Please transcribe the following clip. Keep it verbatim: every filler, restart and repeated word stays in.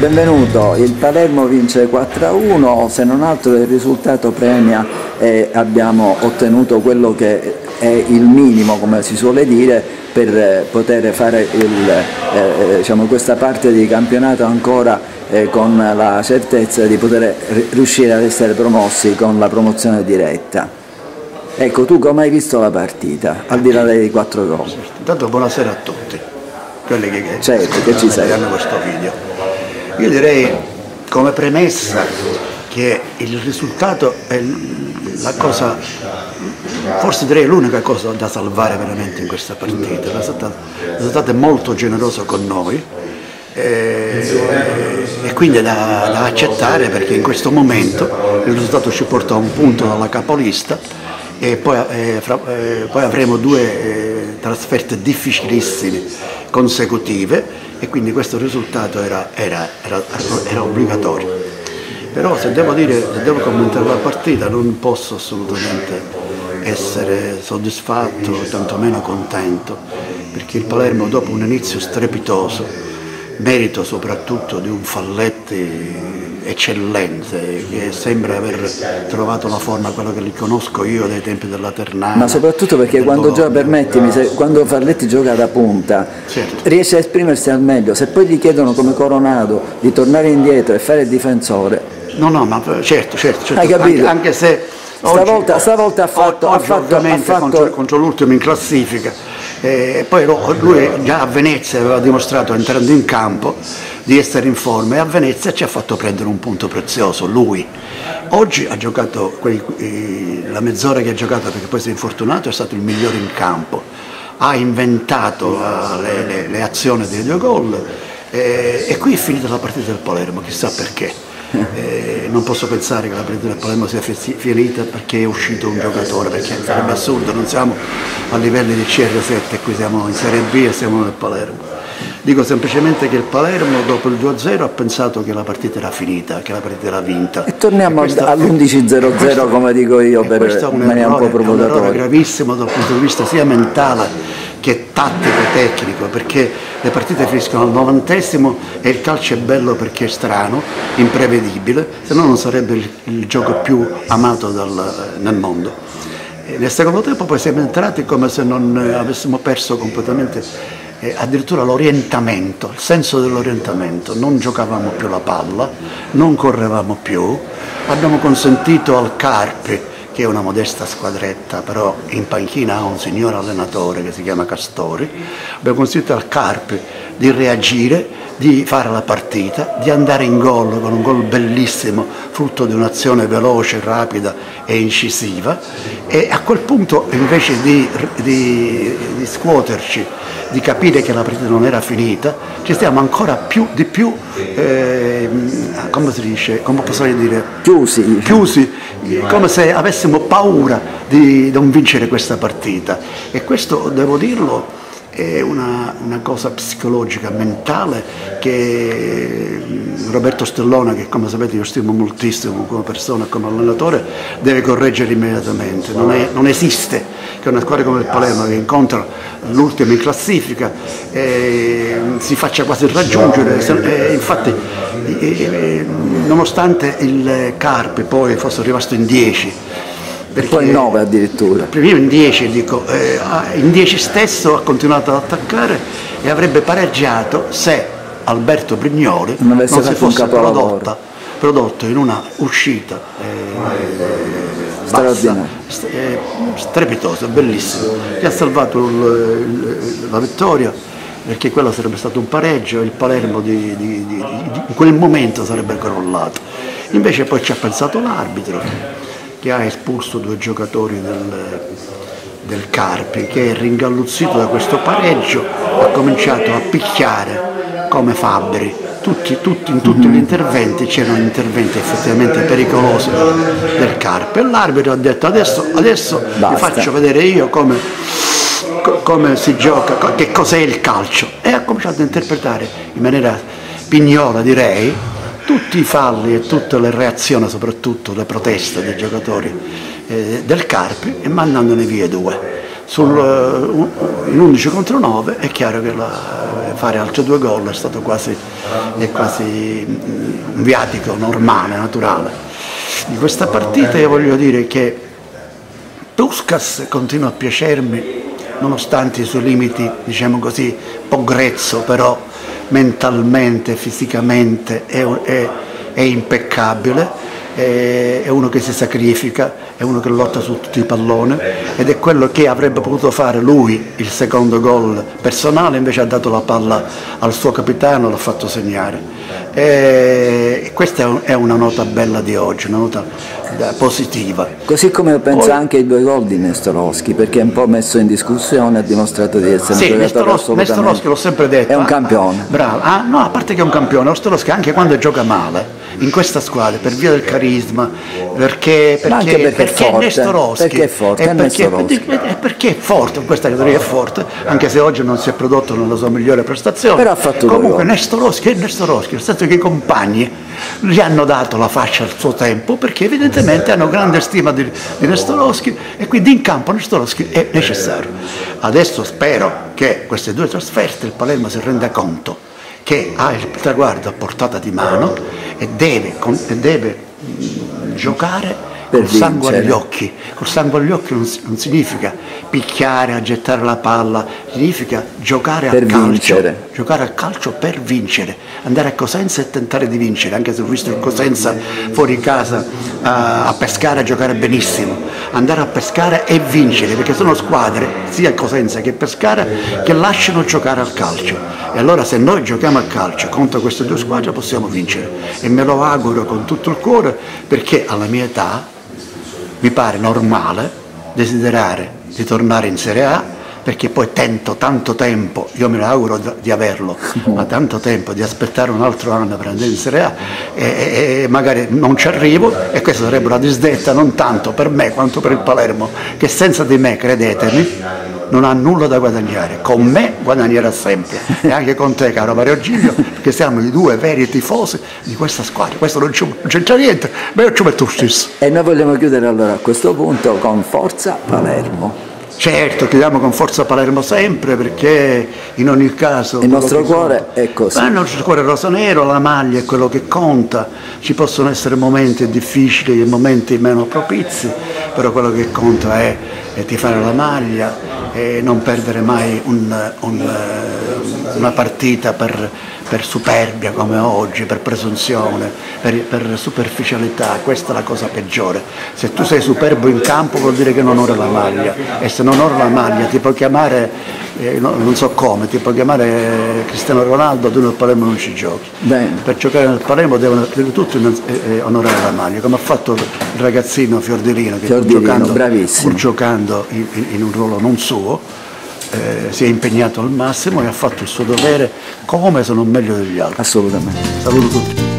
benvenuto. Il Palermo vince quattro a uno, se non altro il risultato premia e abbiamo ottenuto quello che è il minimo, come si suole dire, per poter fare il, eh, diciamo, questa parte di campionato ancora eh, con la certezza di poter riuscire ad essere promossi con la promozione diretta. Ecco, tu come hai visto la partita, al di là dei quattro gol? Intanto buonasera a tutti, quelli che, che, certo, che ci seguono questo video. Io direi come premessa che il risultato è la cosa, forse direi l'unica cosa da salvare veramente in questa partita. Il risultato è molto generoso con noi e, e quindi è da, da accettare, perché in questo momento il risultato ci porta a un punto dalla capolista e poi, eh, fra, eh, poi avremo due eh, trasferte difficilissime consecutive e quindi questo risultato era, era, era, era obbligatorio. Però se devo dire, se devo commentare la partita, non posso assolutamente essere soddisfatto, tantomeno contento, perché il Palermo, dopo un inizio strepitoso, merito soprattutto di un Falletti eccellente, che sembra aver trovato la forma, quello che li conosco io dai tempi della Ternana. Ma soprattutto perché quando gioca, permettimi, se, quando Falletti gioca da punta, certo, riesce a esprimersi al meglio. Se poi gli chiedono come Coronado di tornare indietro e fare il difensore, no, no, ma certo, certo, certo. Hai capito? Anche, anche se oggi, stavolta, stavolta ha fatto, oggi, ha fatto, ha fatto... contro, contro l'ultimo in classifica, e poi lui già a Venezia aveva dimostrato, entrando in campo, di essere in forma, e a Venezia ci ha fatto prendere un punto prezioso, lui. Oggi ha giocato, quei, la mezz'ora che ha giocato, perché poi si è infortunato, è stato il migliore in campo, ha inventato uh, le, le, le azioni dei due gol, e, e qui è finita la partita del Palermo, chissà perché. Eh, non posso pensare che la partita del Palermo sia finita perché è uscito un giocatore, perché sarebbe assurdo, non siamo a livelli di C R sette, qui siamo in Serie B e siamo nel Palermo. Dico semplicemente che il Palermo dopo il due a zero ha pensato che la partita era finita, che la partita era vinta. E torniamo all'undici zero zero, come dico io, per rimanere un po' provocatorio. È un errore gravissimo dal punto di vista sia mentale che tattico tecnico, perché le partite finiscono al novantesimo e il calcio è bello perché è strano, imprevedibile, se no non sarebbe il, il gioco più amato dal, nel mondo. E nel secondo tempo poi siamo entrati come se non avessimo perso completamente eh, addirittura l'orientamento, il senso dell'orientamento, non giocavamo più la palla, non correvamo più, abbiamo consentito al Carpi, che è una modesta squadretta, però in panchina ha un signor allenatore che si chiama Castori, abbiamo consentito al Carpi di reagire, di fare la partita, di andare in gol con un gol bellissimo, frutto di un'azione veloce, rapida e incisiva, e a quel punto invece di, di, di scuoterci, di capire che la partita non era finita, ci stiamo ancora più di più, eh, come si dice, come posso dire, chiusi, chiusi, come se avessimo paura di non vincere questa partita. E questo, devo dirlo, è una, una cosa psicologica, mentale, che Roberto Stellone, che come sapete io stimo moltissimo come persona e come allenatore, deve correggere immediatamente. Non, è, non esiste che una squadra come il Palermo, che incontra l'ultimo in classifica, eh, si faccia quasi raggiungere. Eh, infatti, eh, nonostante il Carpi poi fosse rimasto in dieci, perché poi in nove addirittura. Prima in dieci, dico, eh, in dieci stesso ha continuato ad attaccare e avrebbe pareggiato se Alberto Brignoli non, non si fosse prodotta, prodotto in una uscita eh, bassa, eh, strepitosa, bellissima, che ha salvato il, il, la vittoria, perché quello sarebbe stato un pareggio e il Palermo di, di, di, di, in quel momento sarebbe crollato. Invece poi ci ha pensato l'arbitro, che ha espulso due giocatori del, del Carpi, che è ringalluzzito da questo pareggio, ha cominciato a picchiare come Fabbri. Tutti, tutti, in tutti gli interventi c'erano interventi effettivamente pericolosi del Carpi, e l'arbitro ha detto adesso, adesso vi faccio vedere io come, come si gioca, che cos'è il calcio, e ha cominciato a interpretare in maniera pignola, direi, tutti i falli e tutte le reazioni, soprattutto le proteste dei giocatori eh, del Carpi, e mandandone via due. Sul, uh, in undici contro nove è chiaro che la, fare altri due gol è stato quasi è quasi un viatico normale, naturale. Di questa partita io voglio dire che Puskás continua a piacermi, nonostante i suoi limiti, diciamo così, un po' grezzo, però mentalmente, fisicamente è, è, è impeccabile. È uno che si sacrifica, è uno che lotta su tutti i palloni ed è quello che avrebbe potuto fare lui il secondo gol personale, invece ha dato la palla al suo capitano e l'ha fatto segnare. E questa è una nota bella di oggi, una nota positiva. Così come penso Poi, anche ai due gol di Nestorowski, perché è un po' messo in discussione, ha dimostrato di essere sì, un giocatore assolutamente. Nestorowski l'ho sempre detto. È un campione. Bravo. Ah, no, a parte che è un campione, Nestorowski anche quando gioca male in questa squadra, per via del carisma, perché, perché, anche perché, perché è forte, Nestorowski perché è forte, è è perché, Nestorowski. è perché è forte, in questa categoria è forte, anche se oggi non si è prodotto nella sua migliore prestazione. Però ha fatto comunque Nestorowski è Nestorowski, nel senso che i compagni gli hanno dato la fascia al suo tempo, perché evidentemente hanno grande stima di, di Nestorowski e quindi in campo Nestorowski è necessario. Adesso spero che queste due trasferte il Palermo si renda conto che ha il traguardo a portata di mano e deve, e deve mh, giocare col sangue agli occhi. Col sangue agli occhi non, non significa picchiare, aggettare la palla, significa giocare a per calcio, vincere. giocare a calcio per vincere, andare a Cosenza e tentare di vincere, anche se ho visto che Cosenza fuori casa a, a pescare, a giocare benissimo, andare a pescare e vincere, perché sono squadre, sia Cosenza che Pescara, che lasciano giocare al calcio. E allora se noi giochiamo a calcio contro queste due squadre possiamo vincere e me lo auguro con tutto il cuore, perché alla mia età mi pare normale desiderare di tornare in Serie A, perché poi tento tanto tempo, io me lo auguro di averlo, ma tanto tempo di aspettare un altro anno per andare in Serie A e, e, e magari non ci arrivo, e questa sarebbe una disdetta non tanto per me quanto per il Palermo, che senza di me, credetemi, non ha nulla da guadagnare. Con me guadagnerà sempre, e anche con te, caro Mario Giglio, perché siamo i due veri tifosi di questa squadra. Questo non c'entra niente, ma io ci metto stesso. E noi vogliamo chiudere allora a questo punto con Forza Palermo. Certo, chiudiamo con Forza Palermo sempre, perché in ogni caso il nostro cuore conta è così. Ma il nostro cuore è rosanero, la maglia è quello che conta. Ci possono essere momenti difficili e momenti meno propizi, però quello che conta è, è tifare la maglia e non perdere mai un, un, una partita per, per superbia come oggi, per presunzione, per, per superficialità. Questa è la cosa peggiore. Se tu sei superbo in campo vuol dire che non onori la maglia, e se non onori la maglia ti puoi chiamare, eh, no, non so come, ti puoi chiamare Cristiano Ronaldo, tu nel Palermo non ci giochi. Bene. Per giocare nel Palermo devono tutti eh, onorare la maglia, come ha fatto il ragazzino Fiordilino, che Fiordilino, pur giocando, bravissimo. pur giocando in, in un ruolo non suo, Eh, si è impegnato al massimo e ha fatto il suo dovere come se non meglio degli altri. Assolutamente. Saluto tutti.